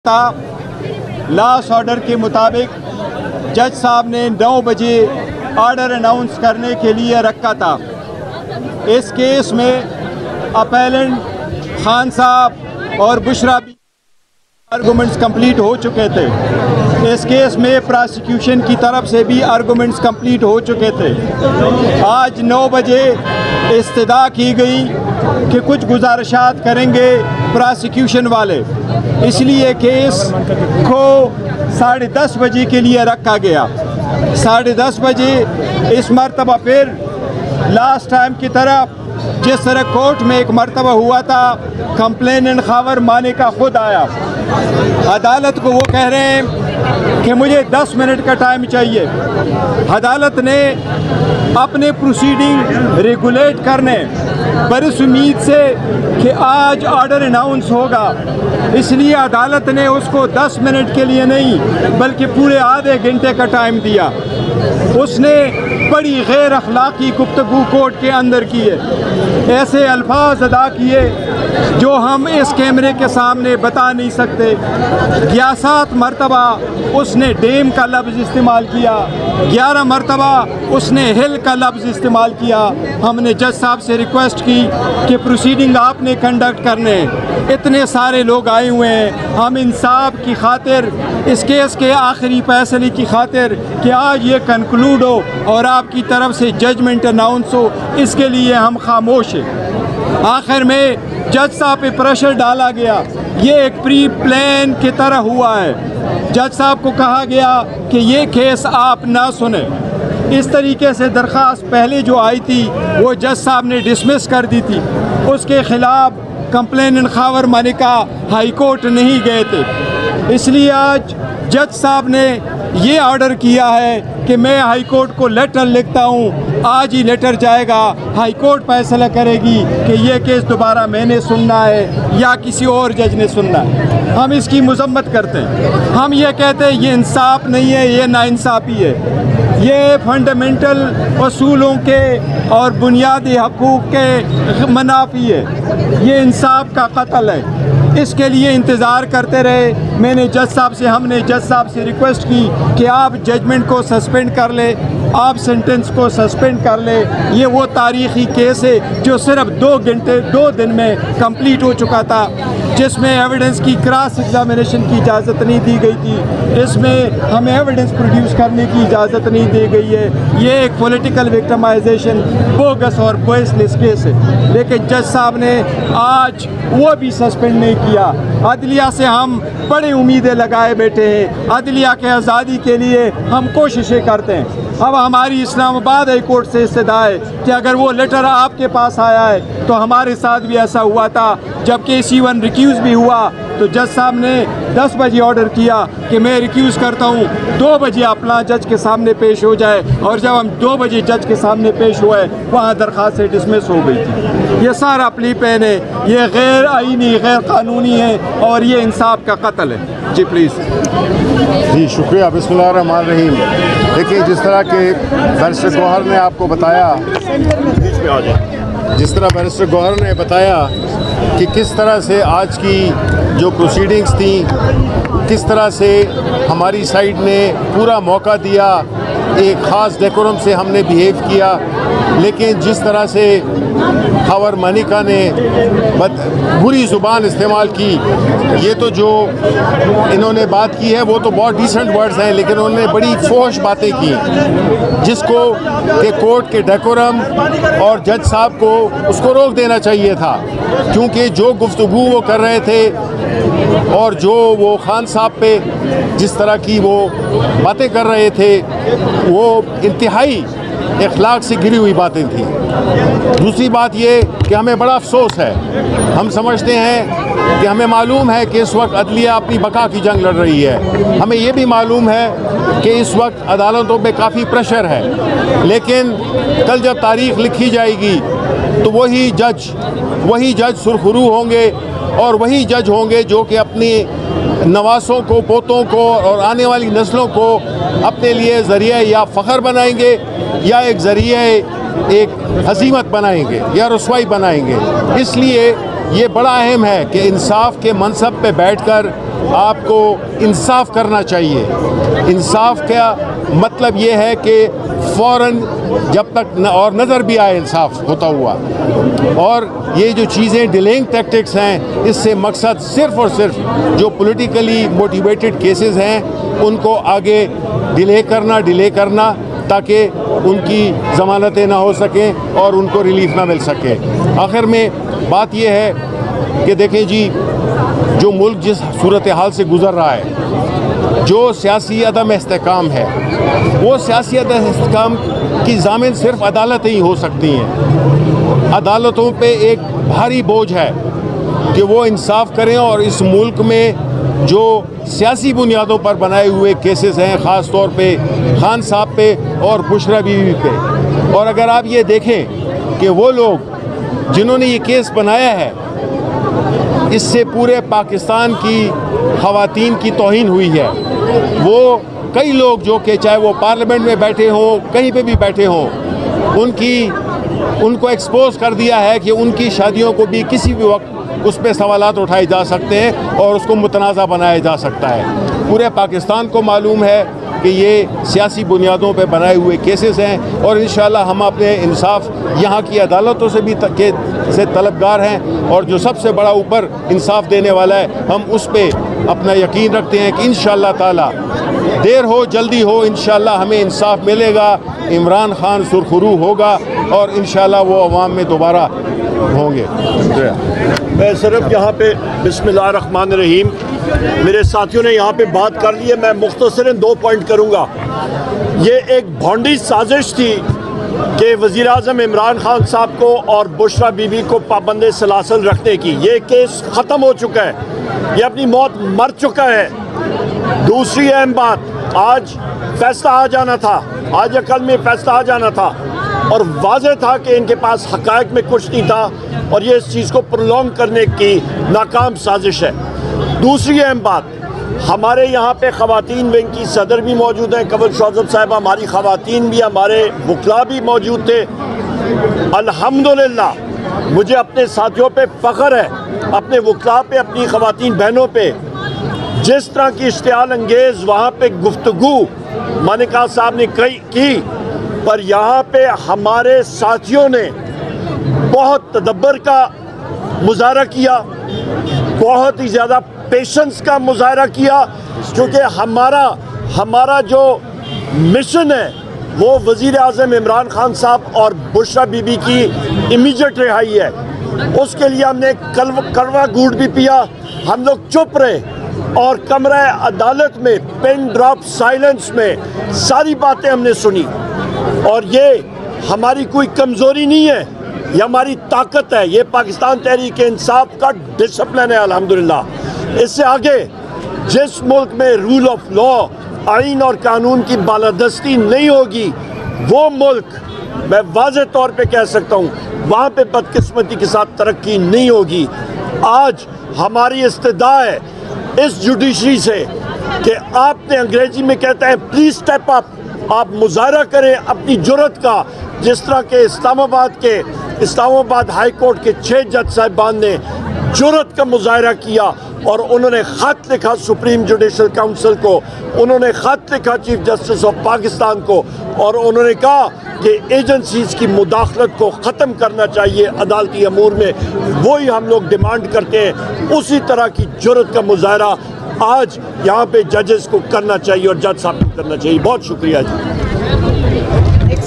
Last order के मुताबिक जज साहब ने 9 बजे ऑर्डर अनाउंस करने के लिए रखा था। इस केस में अपेलेंट खान साहब और बुशरा भी आर्गूमेंट्स कंप्लीट हो चुके थे। इस केस में प्रोसिक्यूशन की तरफ से भी आर्गूमेंट्स कंप्लीट हो चुके थे। आज 9 बजे इस्तदा की गई कि कुछ गुजारिशात करेंगे प्रोसिक्यूशन वाले, इसलिए केस को 10:30 बजे के लिए रखा गया। 10:30 बजे इस मरतबा फिर लास्ट टाइम की तरह जिस तरह कोर्ट में एक मरतबा हुआ था, कंप्लेनेंट खावर माने का खुद आया। अदालत को वो कह रहे हैं कि मुझे 10 मिनट का टाइम चाहिए। अदालत ने अपने प्रोसीडिंग रेगुलेट करने पर इस उम्मीद से कि आज ऑर्डर अनाउंस होगा, इसलिए अदालत ने उसको 10 मिनट के लिए नहीं बल्कि पूरे आधे घंटे का टाइम दिया। उसने बड़ी गैर अखलाकी गुफ्तगू कोर्ट के अंदर की है, ऐसे अल्फाज अदा किए जो हम इस कैमरे के सामने बता नहीं सकते। 11 मरतबा उसने डेम का लफ्ज़ इस्तेमाल किया, 11 मरतबा उसने हिल का लफ्ज़ इस्तेमाल किया। हमने जज साहब से रिक्वेस्ट की कि प्रोसीडिंग आपने कंडक्ट करने, इतने सारे लोग आए हुए हैं, हम इंसाफ की खातिर, इस केस के आखिरी फैसले की खातिर कि आज ये कंक्लूड हो और आपकी तरफ से जजमेंट अनाउंस हो, इसके लिए हम खामोश हैं। आखिर में जज साहब पे प्रेशर डाला गया। ये एक प्री प्लान की तरह हुआ है। जज साहब को कहा गया कि ये केस आप ना सुने। इस तरीके से दरख्वास्त पहले जो आई थी वो जज साहब ने डिसमिस कर दी थी। उसके ख़िलाफ़ complainant Khawar Manika high court नहीं गए थे, इसलिए आज जज साहब ने ये ऑर्डर किया है कि मैं हाई कोर्ट को लेटर लिखता हूँ। आज ही लेटर जाएगा, हाई कोर्ट फैसला करेगी कि ये केस दोबारा मैंने सुनना है या किसी और जज ने सुनना है। हम इसकी मजम्मत करते हैं। हम ये कहते हैं ये इंसाफ नहीं है, ये नाइंसाफ़ी है, ये फंडामेंटल असूलों के और बुनियादी हकूक़ के मनाफी है, ये इंसाफ का कत्ल है। इसके लिए इंतज़ार करते रहे। हमने जज साहब से रिक्वेस्ट की कि आप जजमेंट को सस्पेंड कर ले, आप सेंटेंस को सस्पेंड कर ले। ये वो तारीख़ी केस है जो सिर्फ 2 दिन में कंप्लीट हो चुका था, जिसमें एविडेंस की क्रॉस एग्जामिनेशन की इजाज़त नहीं दी गई थी। इसमें हमें एविडेंस प्रोड्यूस करने की इजाज़त नहीं दी गई है। ये एक पॉलिटिकल विक्टिमाइजेशन, बोगस और बेसलेस केस है। लेकिन जज साहब ने आज वो भी सस्पेंड नहीं किया। अदलिया से हम बड़ी उम्मीदें लगाए बैठे हैं। अदलिया के आज़ादी के लिए हम कोशिशें करते हैं। अब हमारी इस्लामाबाद हाई कोर्ट से इस्तदा है कि अगर वो लेटर आपके पास आया है तो हमारे साथ भी ऐसा हुआ था। जब केस 1 रिक्यूज़ भी हुआ तो जज साहब ने 10 बजे ऑर्डर किया कि मैं रिक्यूज़ करता हूँ, 2 बजे अपना जज के सामने पेश हो जाए। और जब हम 2 बजे जज के सामने पेश हुए वहाँ दरख्वास्त से डिसमिस हो गई थी। ये सारा प्ली पेन है, ये गैर आईनी, गैर कानूनी है और ये इंसाफ का कत्ल है। जी प्लीज़। जी शुक्रिया। बिस्मिल्लाहिर्रहमानिर्रहीम। देखिए, जिस तरह के बैरिस्टर गौहर ने आपको बताया, जिस तरह बैरिस्टर गौहर ने बताया कि किस तरह से आज की जो प्रोसीडिंग्स थी, किस तरह से हमारी साइड ने पूरा मौका दिया, एक ख़ास डेकोरम से हमने बिहेव किया, लेकिन जिस तरह से खावर मानिका ने बुरी ज़ुबान इस्तेमाल की, ये तो जो इन्होंने बात की है वो तो बहुत डिसेंट वर्ड्स हैं, लेकिन उन्होंने बड़ी फोश बातें की जिसको कि कोर्ट के डेकोरम और जज साहब को उसको रोक देना चाहिए था, क्योंकि जो गुफ्तगू वो कर रहे थे और जो वो खान साहब पे जिस तरह की वो बातें कर रहे थे वो इंतहाई अखलाक से गिरी हुई बातें थी। दूसरी बात ये कि हमें बड़ा अफसोस है, हम समझते हैं कि हमें मालूम है कि इस वक्त अदलिया अपनी बका की जंग लड़ रही है, हमें ये भी मालूम है कि इस वक्त अदालतों पे काफ़ी प्रेशर है, लेकिन कल जब तारीख़ लिखी जाएगी तो वही जज सुरखरू होंगे और वही जज होंगे जो कि अपनी नवासों को, पोतों को और आने वाली नस्लों को अपने लिए ज़रिया या फ़ख्र बनाएंगे या एक ज़रिया एक हज़ीमत बनाएंगे या रुसवाई बनाएंगे। इसलिए ये बड़ा अहम है कि इंसाफ के मनसब पे बैठकर आपको इंसाफ करना चाहिए। इंसाफ का मतलब ये है कि फ़ौरन जब तक और नज़र भी आए इंसाफ होता हुआ, और ये जो चीज़ें डिलेइंग टैक्टिक्स हैं, इससे मकसद सिर्फ़ और सिर्फ जो पॉलिटिकली मोटिवेटेड केसेस हैं उनको आगे डिले करना ताकि उनकी ज़मानतें ना हो सकें और उनको रिलीफ ना मिल सके। आखिर में बात यह है कि देखें जी, जो मुल्क जिस सूरत हाल से गुज़र रहा है, जो सियासी अदम इस्तेहकाम है, वो सियासी अदम इस्तेहकाम की ज़ामिन सिर्फ अदालत ही हो सकती हैं। अदालतों पे एक भारी बोझ है कि वो इंसाफ करें, और इस मुल्क में जो सियासी बुनियादों पर बनाए हुए केसेस हैं, ख़ास तौर पे खान साहब पे और बुशरा बीवी पे, और अगर आप ये देखें कि वो लोग जिन्होंने ये केस बनाया है, इससे पूरे पाकिस्तान की ख़वातीन की तौहीन हुई है। वो कई लोग जो कि चाहे वो पार्लियामेंट में बैठे हों, कहीं पे भी बैठे हों, उनको एक्सपोज कर दिया है कि उनकी शादियों को भी किसी भी वक्त उस पर सवालात उठाए जा सकते हैं और उसको मुतनाज़ा बनाया जा सकता है। पूरे पाकिस्तान को मालूम है कि ये सियासी बुनियादों पर बनाए हुए केसेस हैं, और इंशाअल्लाह हम अपने इंसाफ यहाँ की अदालतों से भी से तलबगार हैं, और जो सबसे बड़ा ऊपर इंसाफ देने वाला है, हम उस पर अपना यकीन रखते हैं कि इंशाअल्लाह ताला देर हो जल्दी हो, इंशाअल्लाह हमें इंसाफ मिलेगा। इमरान खान सुरखरू होगा और इंशाअल्लाह वो अवाम में दोबारा होंगे। मैं सिर्फ यहाँ पे बिस्मिल्लाहिर्रहमानिर्रहीम, मेरे साथियों ने यहाँ पे बात कर ली है, मैं मुख्तसरन 2 पॉइंट करूँगा। ये एक भौंडी साजिश थी कि वज़ीर आज़म इमरान खान साहब को और बुशरा बीबी को पाबंद सलासल रखने की। ये केस ख़त्म हो चुका है, ये अपनी मौत मर चुका है। दूसरी अहम बात, आज फैसला आ जाना था, आज या कल में फैसला आ जाना था, और वाज़ेह था कि इनके पास हक़ाइक़ में कुछ नहीं था, और ये इस चीज़ को प्रोलॉन्ग करने की नाकाम साजिश है। दूसरी अहम बात, हमारे यहाँ पे ख़वातीन विंग की सदर भी मौजूद हैं, कंवल शौज़ब साहिबा, हमारी ख़वातीन भी, हमारे वकला भी मौजूद थे। अल्हम्दुलिल्लाह मुझे अपने साथियों पे फ़ख्र है, अपने वकला पे, अपनी ख़वातीन बहनों पे। जिस तरह की इश्तियाल अंगेज़ वहाँ पे गुफ्तगू मानिका साहब ने की, पर यहाँ पे हमारे साथियों ने बहुत तदब्बर का मुज़ाहरा किया, बहुत ही ज़्यादा पेशेंस का मुज़ाहरा किया, क्योंकि हमारा जो मिशन है वो वज़ीर आज़म इमरान खान साहब और बुशरा बीबी की इमीडिएट रिहाई है। उसके लिए हमने कड़वा घूंट भी पिया, हम लोग चुप रहे, और कमरा अदालत में पेन ड्रॉप साइलेंस में सारी बातें हमने सुनी। और ये हमारी कोई कमज़ोरी नहीं है, ये हमारी ताकत है, ये पाकिस्तान तहरीक इंसाफ का डिसिप्लिन है। अल्हम्दुलिल्लाह इससे आगे जिस मुल्क में रूल ऑफ लॉ, आइन और कानून की बालादस्ती नहीं होगी, वो मुल्क मैं वाज़ेह तौर पे कह सकता हूँ वहाँ पे बदकिस्मती के साथ तरक्की नहीं होगी। आज हमारी इस्तिदा है इस जुडिशरी से कि आपने, अंग्रेजी में कहते हैं प्लीज स्टेप अप, आप मुजाहरा करें अपनी जुर्रत का। जिस तरह के इस्लामाबाद हाई कोर्ट के 6 जज साहिबान ने जुर्रत का मुजाहरा किया, और उन्होंने ख़त लिखा सुप्रीम जुडिशल काउंसिल को, उन्होंने ख़त लिखा चीफ जस्टिस ऑफ पाकिस्तान को, और उन्होंने कहा कि एजेंसीज़ की मुदाखलत को ख़त्म करना चाहिए अदालती अमूर में। वही हम लोग डिमांड करते हैं, उसी तरह की जुर्रत का मुजाहरा आज यहाँ पे जजेस को करना चाहिए और जज साहब को करना चाहिए। बहुत शुक्रिया जी।